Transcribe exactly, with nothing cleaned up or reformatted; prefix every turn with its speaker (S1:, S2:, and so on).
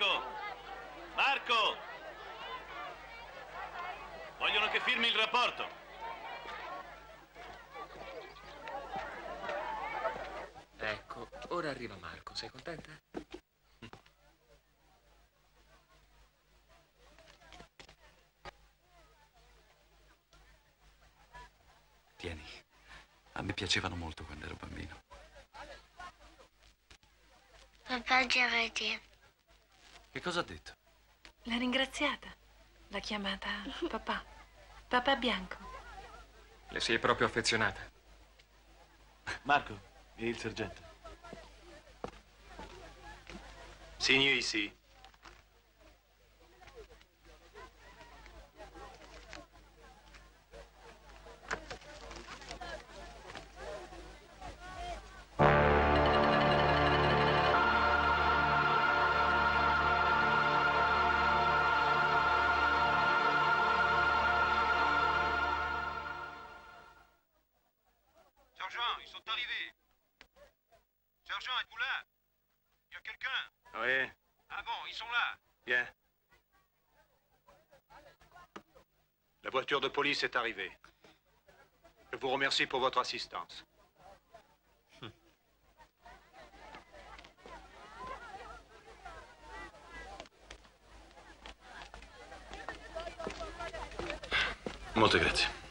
S1: Marco! Marco! Vogliono che firmi il rapporto.
S2: Ecco, ora arriva Marco. Sei contenta?
S3: Tieni, a me piacevano molto quando ero bambino.
S4: Papà Giardi.
S3: Che cosa ha detto?
S5: L'ha ringraziata. L'ha chiamata papà. Papà Bianco.
S2: Le sei proprio affezionata?
S1: Marco, e il sergente?
S6: Signez ici.
S7: Sergent, ils sont arrivés. Sergent, êtes-vous là? Il y a quelqu'un?
S6: Oui,
S7: Ah bon, ils sont là.
S6: bien. La voiture de police est arrivée. Je vous remercie pour votre assistance.
S1: Molte grazie.